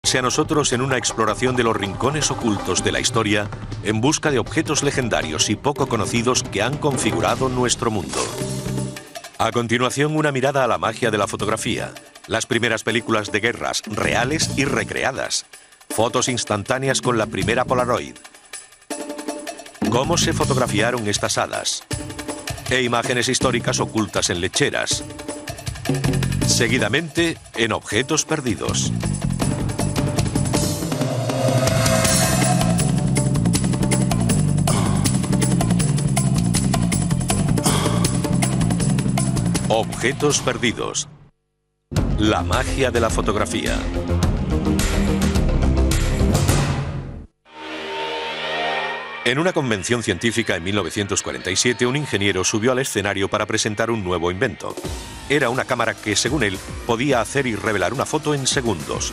Únanse a nosotros en una exploración de los rincones ocultos de la historia en busca de objetos legendarios y poco conocidos que han configurado nuestro mundo. A continuación, una mirada a la magia de la fotografía, las primeras películas de guerras reales y recreadas, fotos instantáneas con la primera Polaroid, cómo se fotografiaron estas hadas e imágenes históricas ocultas en lecheras. Seguidamente, en Objetos Perdidos. Objetos Perdidos. La magia de la fotografía. En una convención científica en 1947, un ingeniero subió al escenario para presentar un nuevo invento. Era una cámara que, según él, podía hacer y revelar una foto en segundos.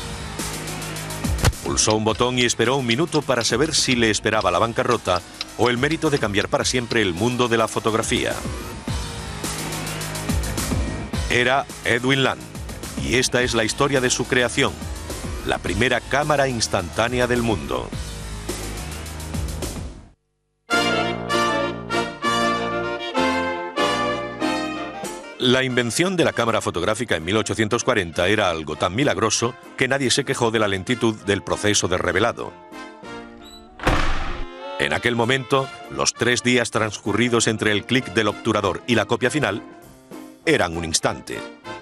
Pulsó un botón y esperó un minuto para saber si le esperaba la bancarrota o el mérito de cambiar para siempre el mundo de la fotografía. Era Edwin Land, y esta es la historia de su creación, la primera cámara instantánea del mundo. La invención de la cámara fotográfica en 1840 era algo tan milagroso que nadie se quejó de la lentitud del proceso de revelado. En aquel momento, los 3 días transcurridos entre el clic del obturador y la copia final eran un instante.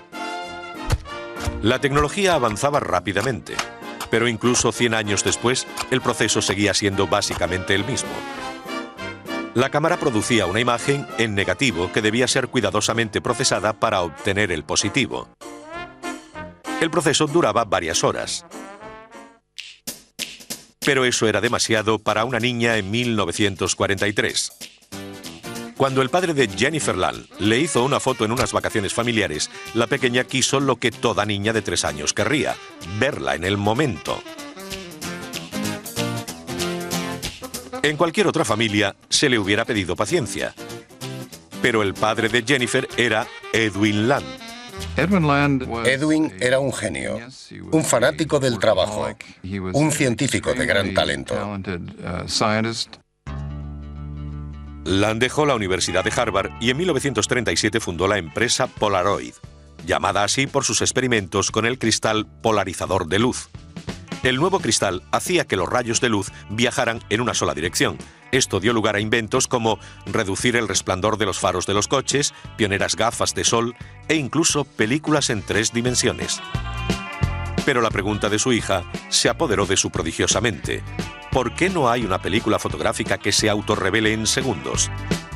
La tecnología avanzaba rápidamente, pero incluso 100 años después, el proceso seguía siendo básicamente el mismo. La cámara producía una imagen en negativo que debía ser cuidadosamente procesada para obtener el positivo. El proceso duraba varias horas. Pero eso era demasiado para una niña en 1943. Cuando el padre de Jennifer Land le hizo una foto en unas vacaciones familiares, la pequeña quiso lo que toda niña de 3 años querría: verla en el momento. En cualquier otra familia se le hubiera pedido paciencia. Pero el padre de Jennifer era Edwin Land. Edwin era un genio, un fanático del trabajo, un científico de gran talento. Land dejó la Universidad de Harvard y en 1937 fundó la empresa Polaroid, llamada así por sus experimentos con el cristal polarizador de luz. El nuevo cristal hacía que los rayos de luz viajaran en una sola dirección. Esto dio lugar a inventos como reducir el resplandor de los faros de los coches, pioneras gafas de sol e incluso películas en 3 dimensiones. Pero la pregunta de su hija se apoderó de su prodigiosa mente. ¿Por qué no hay una película fotográfica que se autorrevele en segundos?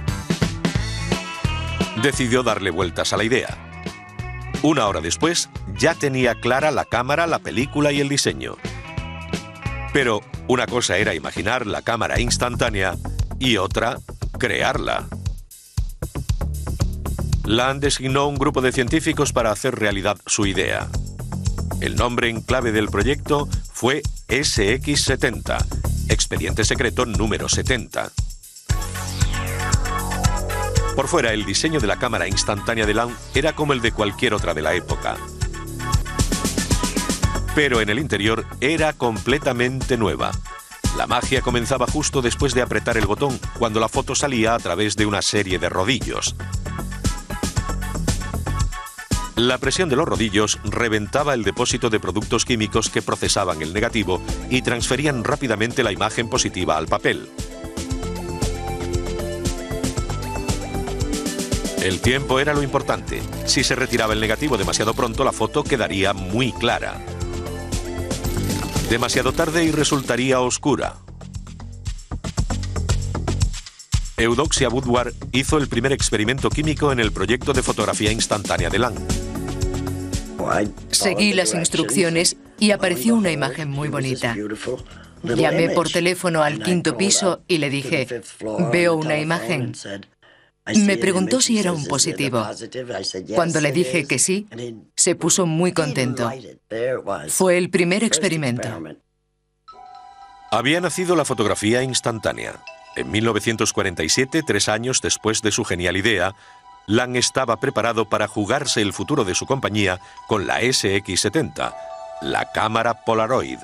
Decidió darle vueltas a la idea. 1 hora después, ya tenía clara la cámara, la película y el diseño. Pero una cosa era imaginar la cámara instantánea y otra, crearla. Land designó un grupo de científicos para hacer realidad su idea. El nombre en clave del proyecto fue SX-70, Expediente Secreto número 70. Por fuera, el diseño de la cámara instantánea de Land era como el de cualquier otra de la época. Pero en el interior era completamente nueva. La magia comenzaba justo después de apretar el botón, cuando la foto salía a través de una serie de rodillos. La presión de los rodillos reventaba el depósito de productos químicos que procesaban el negativo y transferían rápidamente la imagen positiva al papel. El tiempo era lo importante. Si se retiraba el negativo demasiado pronto, la foto quedaría muy clara. Demasiado tarde y resultaría oscura. Eudoxia Woodward hizo el primer experimento químico en el proyecto de fotografía instantánea de Land. Seguí las instrucciones y apareció una imagen muy bonita. Llamé por teléfono al 5º piso y le dije: veo una imagen. Me preguntó si era un positivo. Cuando le dije que sí, se puso muy contento. Fue el primer experimento. Había nacido la fotografía instantánea. En 1947, 3 años después de su genial idea, Land estaba preparado para jugarse el futuro de su compañía con la SX-70, la cámara Polaroid.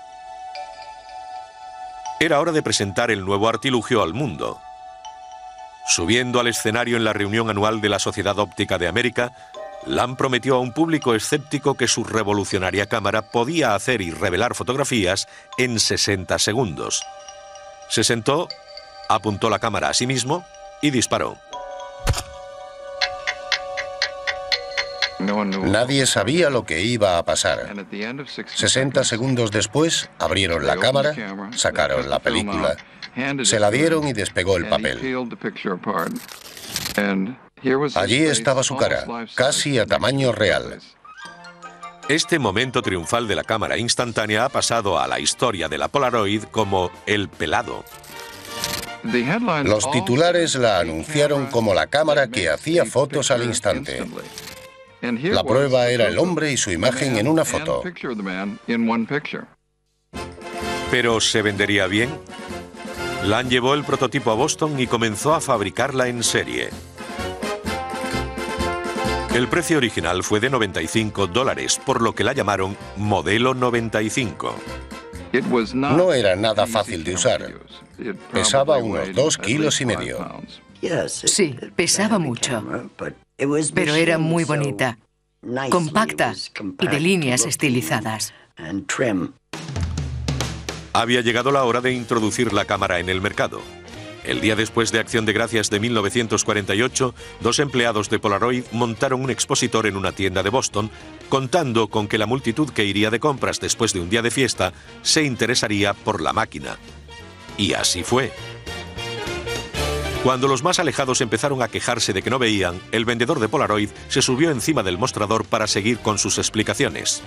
Era hora de presentar el nuevo artilugio al mundo. Subiendo al escenario en la reunión anual de la Sociedad Óptica de América, Lamb prometió a un público escéptico que su revolucionaria cámara podía hacer y revelar fotografías en 60 segundos. Se sentó, apuntó la cámara a sí mismo y disparó. Nadie sabía lo que iba a pasar. 60 segundos después, abrieron la cámara, sacaron la película, se la dieron y despegó el papel. Allí estaba su cara, casi a tamaño real. Este momento triunfal de la cámara instantánea ha pasado a la historia de la Polaroid como el pelado. Los titulares la anunciaron como la cámara que hacía fotos al instante. La prueba era el hombre y su imagen en una foto. ¿Pero se vendería bien? Lamb llevó el prototipo a Boston y comenzó a fabricarla en serie. El precio original fue de $95, por lo que la llamaron Modelo 95. No era nada fácil de usar. Pesaba unos 2,5 kilos. Sí, pesaba mucho, pero era muy bonita, compacta y de líneas estilizadas. Había llegado la hora de introducir la cámara en el mercado. El día después de Acción de Gracias de 1948, 2 empleados de Polaroid montaron un expositor en una tienda de Boston, contando con que la multitud que iría de compras después de un día de fiesta se interesaría por la máquina. Y así fue. Cuando los más alejados empezaron a quejarse de que no veían, el vendedor de Polaroid se subió encima del mostrador para seguir con sus explicaciones.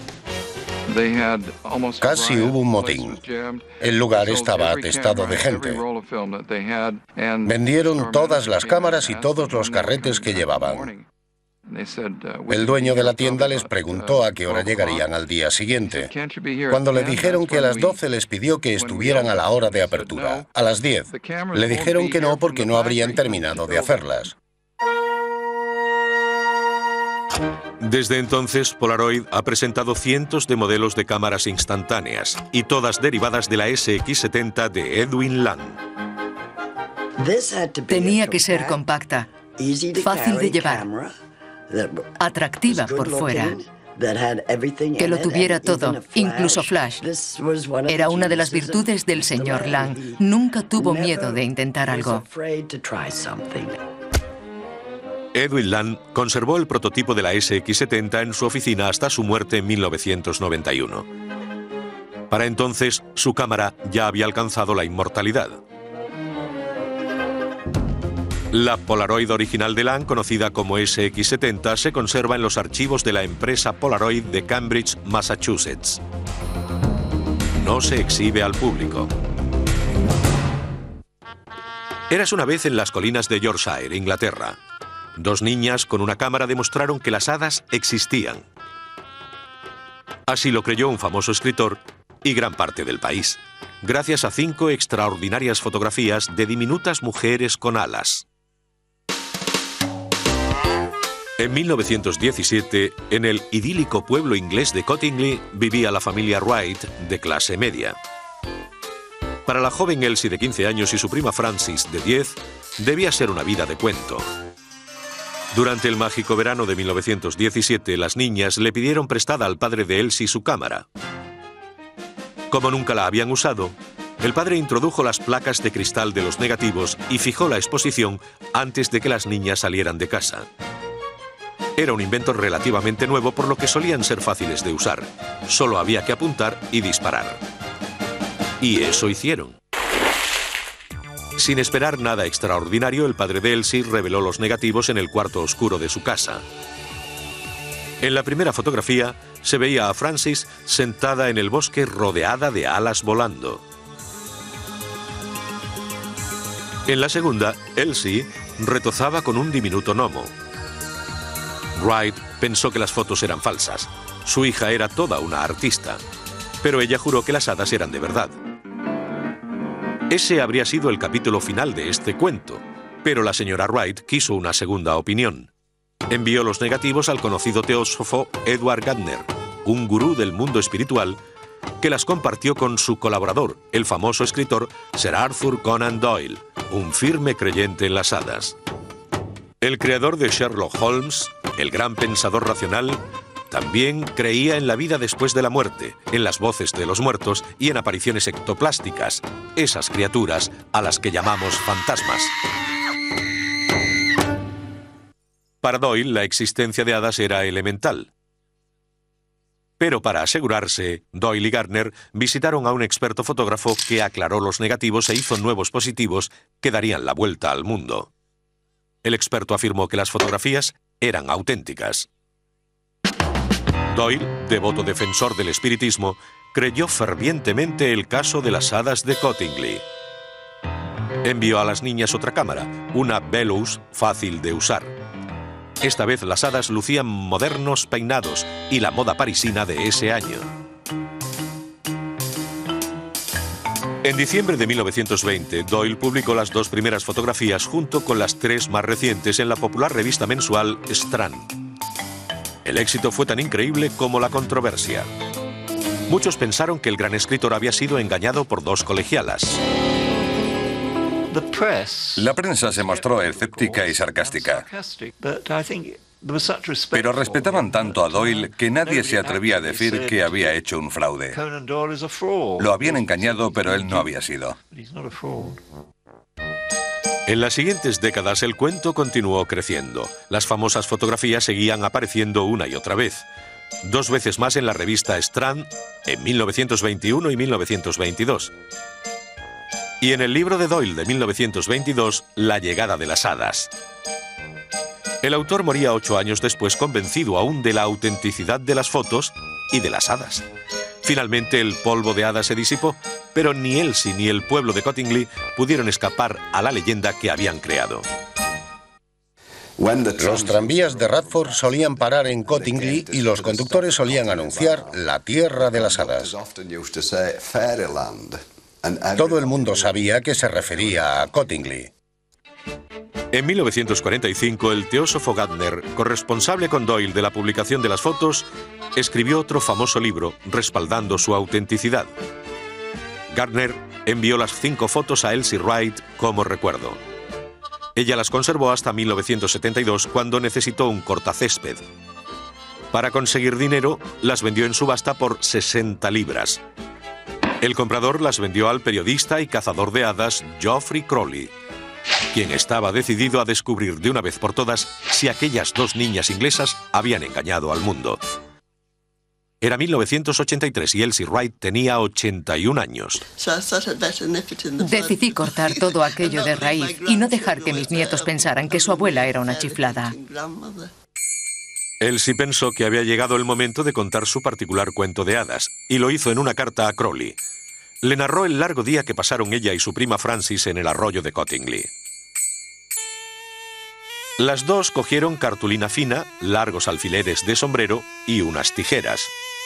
Casi hubo un motín. El lugar estaba atestado de gente. Vendieron todas las cámaras y todos los carretes que llevaban. El dueño de la tienda les preguntó a qué hora llegarían al día siguiente. Cuando le dijeron que a las 12, les pidió que estuvieran a la hora de apertura, a las 10. Le dijeron que no porque no habrían terminado de hacerlas. Desde entonces, Polaroid ha presentado cientos de modelos de cámaras instantáneas, y todas derivadas de la SX70 de Edwin Lamb. Tenía que ser compacta, fácil de llevar, atractiva por fuera, que lo tuviera todo, incluso flash. Era una de las virtudes del señor Lamb. Nunca tuvo miedo de intentar algo. Edwin Lamb conservó el prototipo de la SX70 en su oficina hasta su muerte en 1991. Para entonces, su cámara ya había alcanzado la inmortalidad. La Polaroid original de Lamb, conocida como SX70, se conserva en los archivos de la empresa Polaroid de Cambridge, Massachusetts. No se exhibe al público. Érase una vez en las colinas de Yorkshire, Inglaterra. 2 niñas con una cámara demostraron que las hadas existían. Así lo creyó un famoso escritor y gran parte del país, gracias a 5 extraordinarias fotografías de diminutas mujeres con alas. En 1917, en el idílico pueblo inglés de Cottingley, vivía la familia Wright, de clase media. Para la joven Elsie de 15 años y su prima Frances de 10, debía ser una vida de cuento. Durante el mágico verano de 1917, las niñas le pidieron prestada al padre de Elsie su cámara. Como nunca la habían usado, el padre introdujo las placas de cristal de los negativos y fijó la exposición antes de que las niñas salieran de casa. Era un invento relativamente nuevo, por lo que solían ser fáciles de usar. Solo había que apuntar y disparar. Y eso hicieron. Sin esperar nada extraordinario, el padre de Elsie reveló los negativos en el cuarto oscuro de su casa. En la primera fotografía se veía a Frances sentada en el bosque rodeada de alas volando. En la segunda, Elsie retozaba con un diminuto gnomo. Wright pensó que las fotos eran falsas. Su hija era toda una artista, pero ella juró que las hadas eran de verdad. Ese habría sido el capítulo final de este cuento, pero la señora Wright quiso una segunda opinión. Envió los negativos al conocido teósofo Edward Gardner, un gurú del mundo espiritual, que las compartió con su colaborador, el famoso escritor Sir Arthur Conan Doyle, un firme creyente en las hadas. El creador de Sherlock Holmes, el gran pensador racional, también creía en la vida después de la muerte, en las voces de los muertos y en apariciones ectoplásticas, esas criaturas a las que llamamos fantasmas. Para Doyle, la existencia de hadas era elemental. Pero para asegurarse, Doyle y Gardner visitaron a un experto fotógrafo que aclaró los negativos e hizo nuevos positivos que darían la vuelta al mundo. El experto afirmó que las fotografías eran auténticas. Doyle, devoto defensor del espiritismo, creyó fervientemente el caso de las hadas de Cottingley. Envió a las niñas otra cámara, una Bellows fácil de usar. Esta vez las hadas lucían modernos peinados y la moda parisina de ese año. En diciembre de 1920, Doyle publicó las 2 primeras fotografías junto con las 3 más recientes en la popular revista mensual Strand. El éxito fue tan increíble como la controversia. Muchos pensaron que el gran escritor había sido engañado por 2 colegialas. La prensa se mostró escéptica y sarcástica, pero respetaban tanto a Doyle que nadie se atrevía a decir que había hecho un fraude. Lo habían engañado, pero él no había sido. En las siguientes décadas el cuento continuó creciendo. Las famosas fotografías seguían apareciendo una y otra vez. 2 veces más en la revista Strand, en 1921 y 1922. Y en el libro de Doyle de 1922, La llegada de las hadas. El autor moría 8 años después, convencido aún de la autenticidad de las fotos y de las hadas. Finalmente el polvo de hadas se disipó, pero ni Elsie ni el pueblo de Cottingley pudieron escapar a la leyenda que habían creado. Los tranvías de Radford solían parar en Cottingley y los conductores solían anunciar la tierra de las hadas. Todo el mundo sabía que se refería a Cottingley. En 1945, el teósofo Gardner, corresponsable con Doyle de la publicación de las fotos, escribió otro famoso libro respaldando su autenticidad. Gardner envió las 5 fotos a Elsie Wright como recuerdo. Ella las conservó hasta 1972, cuando necesitó un cortacésped. Para conseguir dinero, las vendió en subasta por 60 libras. El comprador las vendió al periodista y cazador de hadas Geoffrey Crowley, quien estaba decidido a descubrir de una vez por todas si aquellas 2 niñas inglesas habían engañado al mundo. Era 1983 y Elsie Wright tenía 81 años. Decidí cortar todo aquello de raíz y no dejar que mis nietos pensaran que su abuela era una chiflada. Elsie pensó que había llegado el momento de contar su particular cuento de hadas, y lo hizo en una carta a Crowley. Le narró el largo día que pasaron ella y su prima Frances en el arroyo de Cottingley. Las 2 cogieron cartulina fina, largos alfileres de sombrero y unas tijeras.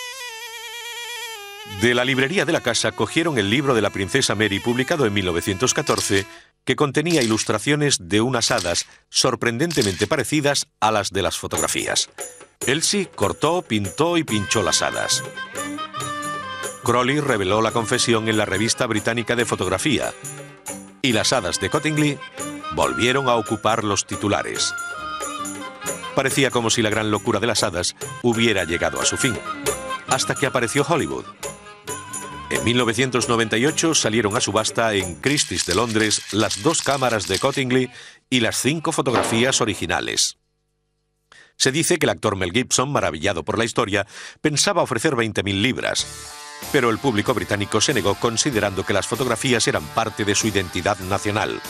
De la librería de la casa cogieron el libro de la princesa Mary, publicado en 1914, que contenía ilustraciones de unas hadas sorprendentemente parecidas a las de las fotografías. Elsie cortó, pintó y pinchó las hadas. Crowley reveló la confesión en la revista británica de fotografía, y las hadas de Cottingley volvieron a ocupar los titulares. Parecía como si la gran locura de las hadas hubiera llegado a su fin, hasta que apareció Hollywood. En 1998 salieron a subasta en Christie's de Londres las 2 cámaras de Cottingley y las 5 fotografías originales. Se dice que el actor Mel Gibson, maravillado por la historia, pensaba ofrecer 20.000 libras, pero el público británico se negó, considerando que las fotografías eran parte de su identidad nacional.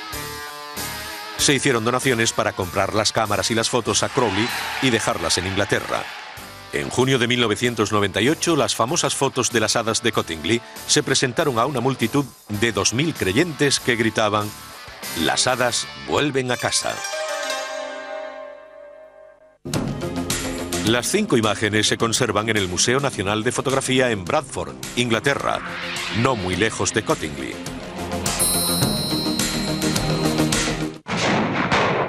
Se hicieron donaciones para comprar las cámaras y las fotos a Crowley y dejarlas en Inglaterra. En junio de 1998, las famosas fotos de las hadas de Cottingley se presentaron a una multitud de 2.000 creyentes que gritaban: «Las hadas vuelven a casa». Las 5 imágenes se conservan en el Museo Nacional de Fotografía en Bradford, Inglaterra, no muy lejos de Cottingley.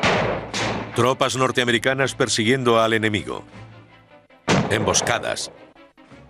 Tropas norteamericanas persiguiendo al enemigo. Emboscadas,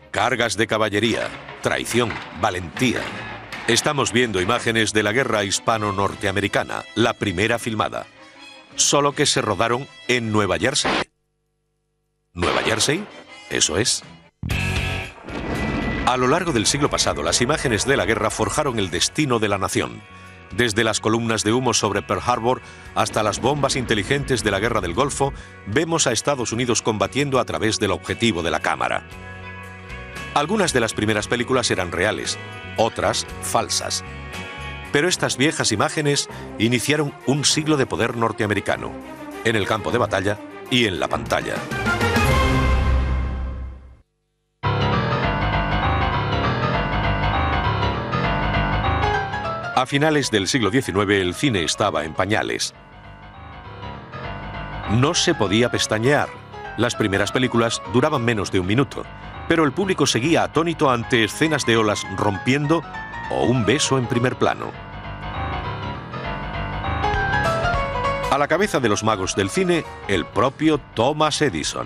Cargas de caballería, traición, valentía. Estamos viendo imágenes de la guerra hispano-norteamericana, la primera filmada. Solo que se rodaron en Nueva Jersey. ¿Nueva Jersey? Eso es. A lo largo del siglo pasado, las imágenes de la guerra forjaron el destino de la nación. Desde las columnas de humo sobre Pearl Harbor hasta las bombas inteligentes de la Guerra del Golfo, vemos a Estados Unidos combatiendo a través del objetivo de la cámara. Algunas de las primeras películas eran reales, otras falsas. Pero estas viejas imágenes iniciaron un siglo de poder norteamericano, en el campo de batalla y en la pantalla. A finales del siglo XIX el cine estaba en pañales. No se podía pestañear. Las primeras películas duraban menos de un minuto, pero el público seguía atónito ante escenas de olas rompiendo o un beso en primer plano. A la cabeza de los magos del cine, el propio Thomas Edison.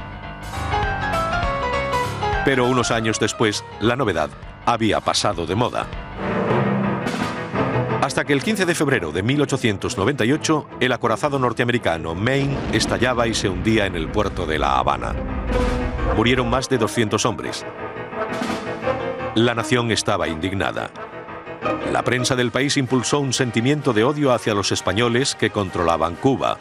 Pero unos años después, la novedad había pasado de moda. Hasta que el 15 de febrero de 1898, el acorazado norteamericano Maine estallaba y se hundía en el puerto de La Habana. Murieron más de 200 hombres. La nación estaba indignada. La prensa del país impulsó un sentimiento de odio hacia los españoles que controlaban Cuba.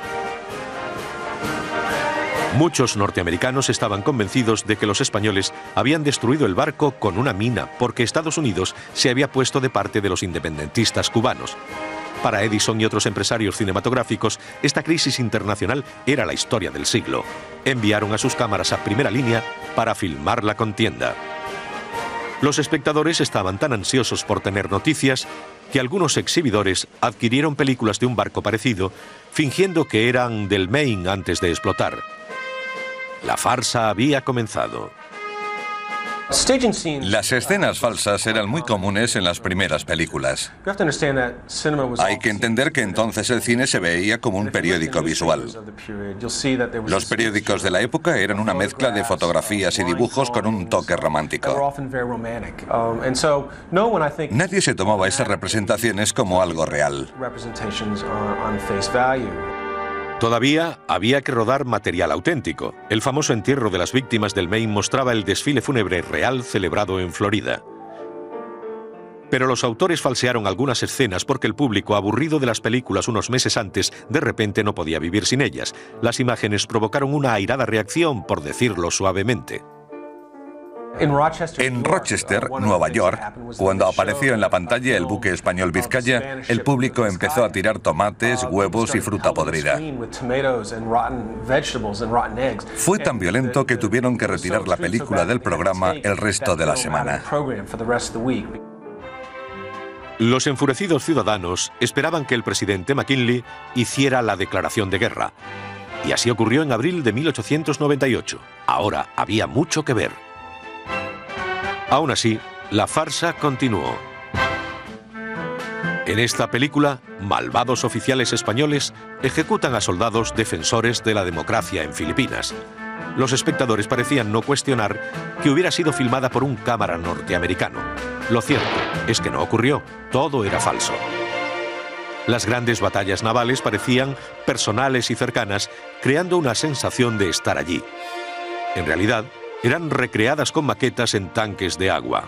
Muchos norteamericanos estaban convencidos de que los españoles habían destruido el barco con una mina porque Estados Unidos se había puesto de parte de los independentistas cubanos. Para Edison y otros empresarios cinematográficos, esta crisis internacional era la historia del siglo. Enviaron a sus cámaras a primera línea para filmar la contienda. Los espectadores estaban tan ansiosos por tener noticias que algunos exhibidores adquirieron películas de un barco parecido, fingiendo que eran del Maine antes de explotar. La farsa había comenzado. Las escenas falsas eran muy comunes en las primeras películas. Hay que entender que entonces el cine se veía como un periódico visual. Los periódicos de la época eran una mezcla de fotografías y dibujos con un toque romántico. Nadie se tomaba esas representaciones como algo real. Todavía había que rodar material auténtico. El famoso entierro de las víctimas del Maine mostraba el desfile fúnebre real celebrado en Florida. Pero los autores falsearon algunas escenas porque el público, aburrido de las películas unos meses antes, de repente no podía vivir sin ellas. Las imágenes provocaron una airada reacción, por decirlo suavemente. En Rochester, Nueva York, cuando apareció en la pantalla el buque español Vizcaya, el público empezó a tirar tomates, huevos y fruta podrida. Fue tan violento que tuvieron que retirar la película del programa el resto de la semana. Los enfurecidos ciudadanos esperaban que el presidente McKinley hiciera la declaración de guerra. Y así ocurrió en abril de 1898. Ahora había mucho que ver. Aún así, la farsa continuó. En esta película, malvados oficiales españoles ejecutan a soldados defensores de la democracia en Filipinas. Los espectadores parecían no cuestionar que hubiera sido filmada por un cámara norteamericano. Lo cierto es que no ocurrió, todo era falso. Las grandes batallas navales parecían personales y cercanas, creando una sensación de estar allí. En realidad, eran recreadas con maquetas en tanques de agua.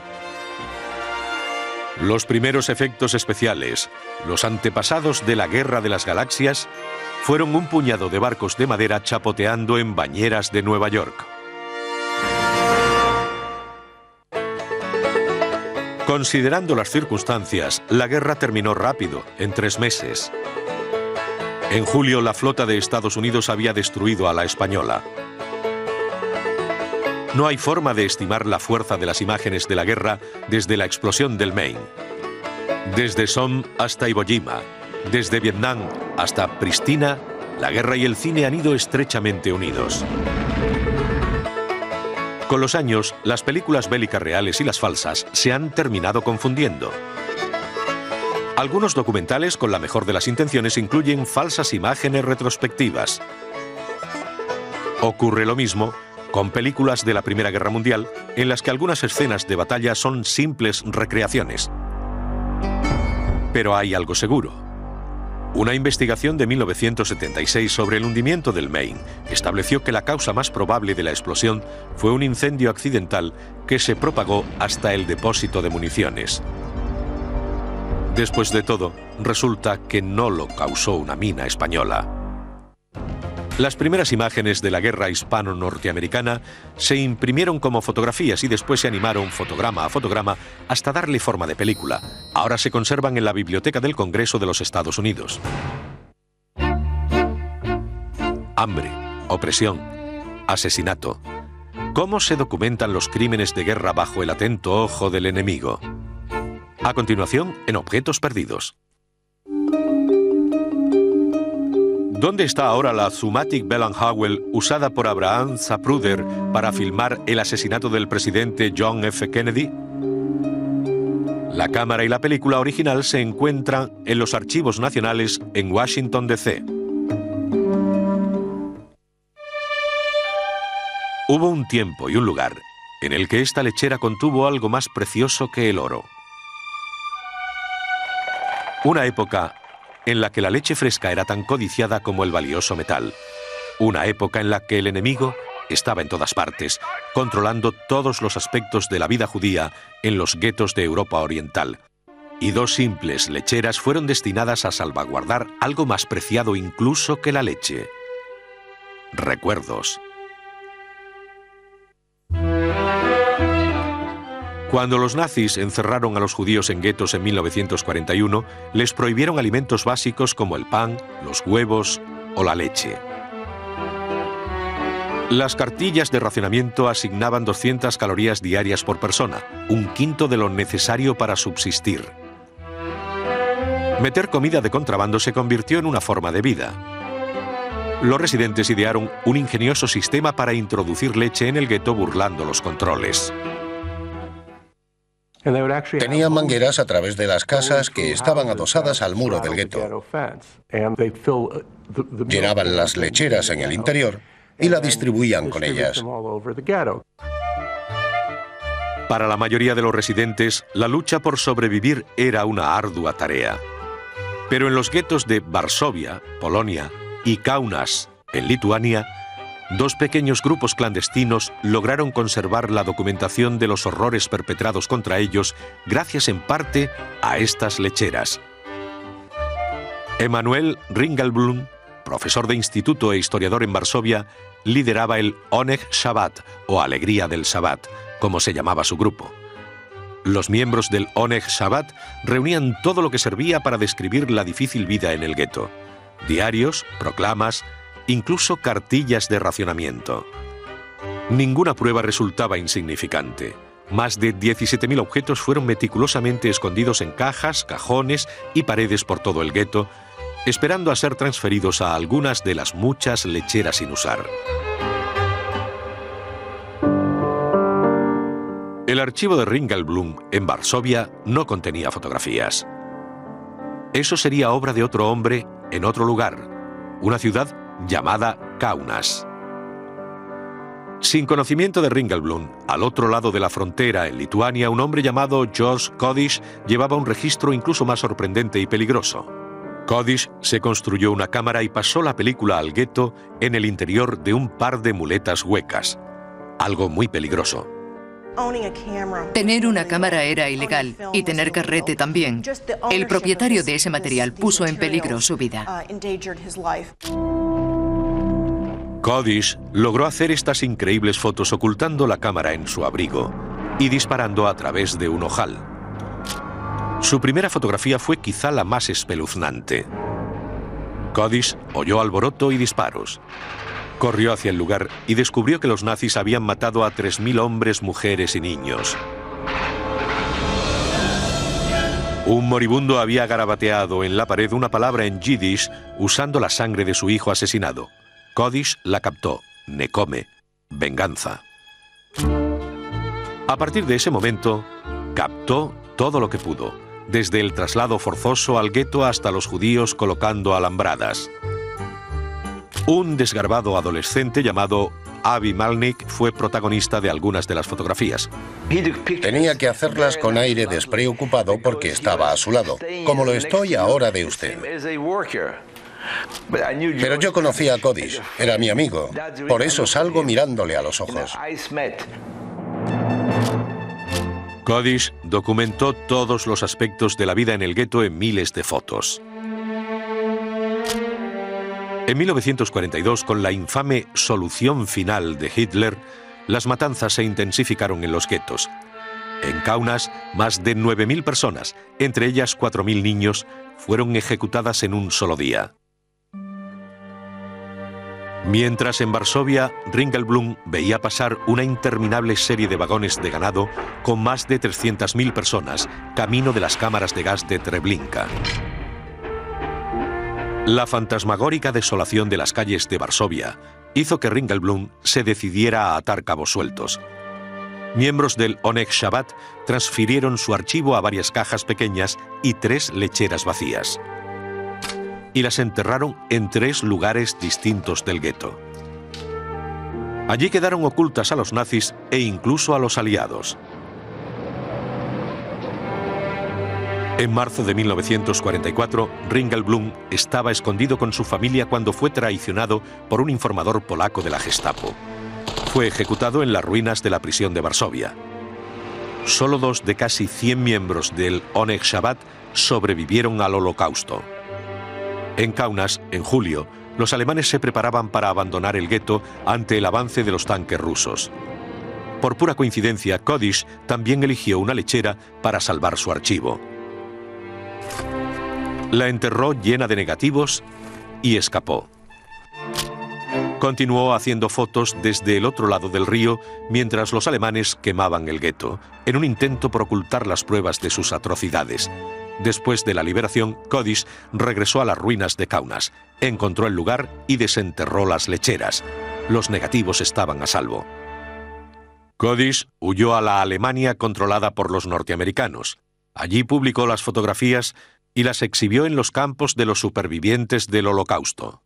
Los primeros efectos especiales, los antepasados de la Guerra de las Galaxias, fueron un puñado de barcos de madera chapoteando en bañeras de Nueva York. Considerando las circunstancias, la guerra terminó rápido, en 3 meses. En julio, la flota de Estados Unidos había destruido a la española. No hay forma de estimar la fuerza de las imágenes de la guerra desde la explosión del Maine. Desde Somme hasta Iwo Jima, desde Vietnam hasta Pristina, la guerra y el cine han ido estrechamente unidos. Con los años, las películas bélicas reales y las falsas se han terminado confundiendo. Algunos documentales, con la mejor de las intenciones, incluyen falsas imágenes retrospectivas. Ocurre lo mismo con películas de la Primera Guerra Mundial en las que algunas escenas de batalla son simples recreaciones. Pero hay algo seguro. Una investigación de 1976 sobre el hundimiento del Maine estableció que la causa más probable de la explosión fue un incendio accidental que se propagó hasta el depósito de municiones. Después de todo, resulta que no lo causó una mina española. Las primeras imágenes de la guerra hispano-norteamericana se imprimieron como fotografías y después se animaron fotograma a fotograma hasta darle forma de película. Ahora se conservan en la Biblioteca del Congreso de los Estados Unidos. Hambre, opresión, asesinato. ¿Cómo se documentan los crímenes de guerra bajo el atento ojo del enemigo? A continuación, en Objetos Perdidos. ¿Dónde está ahora la Zummatic Bell & Howell usada por Abraham Zapruder para filmar el asesinato del presidente John F. Kennedy? La cámara y la película original se encuentran en los Archivos Nacionales en Washington, D.C. Hubo un tiempo y un lugar en el que esta lechera contuvo algo más precioso que el oro. Una época en la que la leche fresca era tan codiciada como el valioso metal. Una época en la que el enemigo estaba en todas partes, controlando todos los aspectos de la vida judía en los guetos de Europa Oriental. Y dos simples lecheras fueron destinadas a salvaguardar algo más preciado incluso que la leche: recuerdos. Cuando los nazis encerraron a los judíos en guetos en 1941, les prohibieron alimentos básicos como el pan, los huevos o la leche. Las cartillas de racionamiento asignaban 200 calorías diarias por persona, un quinto de lo necesario para subsistir. Meter comida de contrabando se convirtió en una forma de vida. Los residentes idearon un ingenioso sistema para introducir leche en el gueto burlando los controles. Tenían mangueras a través de las casas que estaban adosadas al muro del gueto. Llenaban las lecheras en el interior y la distribuían con ellas. Para la mayoría de los residentes, la lucha por sobrevivir era una ardua tarea. Pero en los guetos de Varsovia, Polonia, y Kaunas, en Lituania, dos pequeños grupos clandestinos lograron conservar la documentación de los horrores perpetrados contra ellos gracias en parte a estas lecheras. Emanuel Ringelblum, profesor de instituto e historiador en Varsovia, lideraba el Oneg Shabbat, o Alegría del Shabbat, como se llamaba su grupo. Los miembros del Oneg Shabbat reunían todo lo que servía para describir la difícil vida en el gueto: diarios, proclamas, incluso cartillas de racionamiento. Ninguna prueba resultaba insignificante. Más de 17.000 objetos fueron meticulosamente escondidos en cajas, cajones y paredes por todo el gueto, esperando a ser transferidos a algunas de las muchas lecheras sin usar. El archivo de Ringelblum en Varsovia no contenía fotografías. Eso sería obra de otro hombre en otro lugar, una ciudad llamada Kaunas. Sin conocimiento de Ringelblum, al otro lado de la frontera, en Lituania, un hombre llamado George Kodish llevaba un registro incluso más sorprendente y peligroso. Kodish se construyó una cámara y pasó la película al gueto en el interior de un par de muletas huecas. Algo muy peligroso. Tener una cámara era ilegal y tener carrete también. El propietario de ese material puso en peligro su vida. Kodish logró hacer estas increíbles fotos ocultando la cámara en su abrigo y disparando a través de un ojal. Su primera fotografía fue quizá la más espeluznante. Kodish oyó alboroto y disparos. Corrió hacia el lugar y descubrió que los nazis habían matado a 3.000 hombres, mujeres y niños. Un moribundo había garabateado en la pared una palabra en yiddish usando la sangre de su hijo asesinado. Kodish la captó: Nekome, venganza. A partir de ese momento, captó todo lo que pudo, desde el traslado forzoso al gueto hasta los judíos colocando alambradas. Un desgarbado adolescente llamado Avi Malnick fue protagonista de algunas de las fotografías. Tenía que hacerlas con aire despreocupado porque estaba a su lado, como lo estoy ahora de usted. Pero yo conocía a Kodish, era mi amigo, por eso salgo mirándole a los ojos. Kodish documentó todos los aspectos de la vida en el gueto en miles de fotos. En 1942, con la infame solución final de Hitler, las matanzas se intensificaron en los guetos. En Kaunas, más de 9.000 personas, entre ellas 4.000 niños, fueron ejecutadas en un solo día. Mientras en Varsovia, Ringelblum veía pasar una interminable serie de vagones de ganado con más de 300.000 personas, camino de las cámaras de gas de Treblinka. La fantasmagórica desolación de las calles de Varsovia hizo que Ringelblum se decidiera a atar cabos sueltos. Miembros del Oneg Shabbat transfirieron su archivo a varias cajas pequeñas y 3 lecheras vacías. Y las enterraron en 3 lugares distintos del gueto. Allí quedaron ocultas a los nazis e incluso a los aliados. En marzo de 1944, Ringelblum estaba escondido con su familia cuando fue traicionado por un informador polaco de la Gestapo. Fue ejecutado en las ruinas de la prisión de Varsovia. Solo 2 de casi 100 miembros del Oneg Shabbat sobrevivieron al Holocausto. En Kaunas, en julio, los alemanes se preparaban para abandonar el gueto ante el avance de los tanques rusos. Por pura coincidencia, Kodish también eligió una lechera para salvar su archivo. La enterró llena de negativos y escapó. Continuó haciendo fotos desde el otro lado del río mientras los alemanes quemaban el gueto, en un intento por ocultar las pruebas de sus atrocidades. Después de la liberación, Kodish regresó a las ruinas de Kaunas, encontró el lugar y desenterró las lecheras. Los negativos estaban a salvo. Kodish huyó a la Alemania controlada por los norteamericanos. Allí publicó las fotografías y las exhibió en los campos de los supervivientes del Holocausto.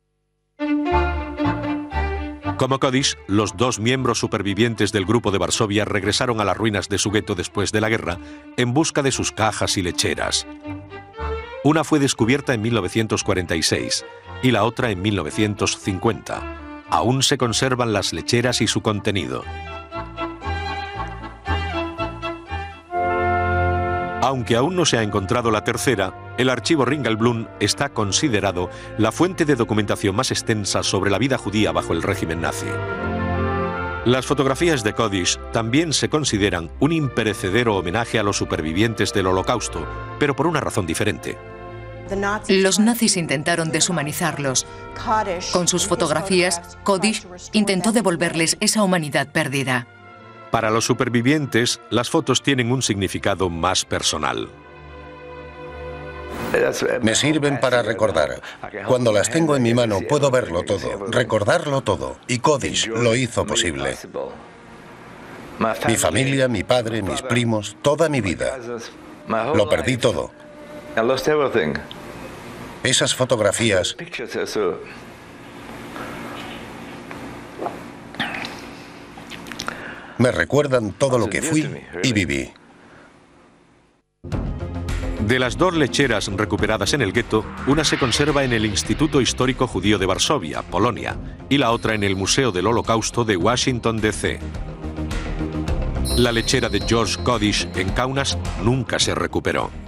Como Kodish, los 2 miembros supervivientes del grupo de Varsovia regresaron a las ruinas de su gueto después de la guerra en busca de sus cajas y lecheras. Una fue descubierta en 1946 y la otra en 1950. Aún se conservan las lecheras y su contenido. Aunque aún no se ha encontrado la tercera, el archivo Ringelblum está considerado la fuente de documentación más extensa sobre la vida judía bajo el régimen nazi. Las fotografías de Kodish también se consideran un imperecedero homenaje a los supervivientes del Holocausto, pero por una razón diferente. Los nazis intentaron deshumanizarlos. Con sus fotografías, Kodish intentó devolverles esa humanidad perdida. Para los supervivientes, las fotos tienen un significado más personal. Me sirven para recordar. Cuando las tengo en mi mano puedo verlo todo, recordarlo todo, y Kodish lo hizo posible. Mi familia, mi padre, mis primos, toda mi vida. Lo perdí todo. Esas fotografías me recuerdan todo lo que fui y viví. De las 2 lecheras recuperadas en el gueto, una se conserva en el Instituto Histórico Judío de Varsovia, Polonia, y la otra en el Museo del Holocausto de Washington, D.C. La lechera de George Kodish en Kaunas nunca se recuperó.